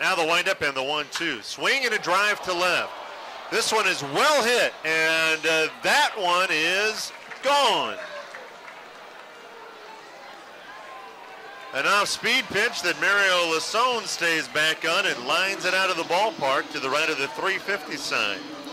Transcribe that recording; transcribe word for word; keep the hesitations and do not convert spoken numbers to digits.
Now the windup and the one two. Swing and a drive to left. This one is well hit, and uh, that one is gone. An off-speed pitch that Mario Lisson stays back on and lines it out of the ballpark to the right of the three fifty sign.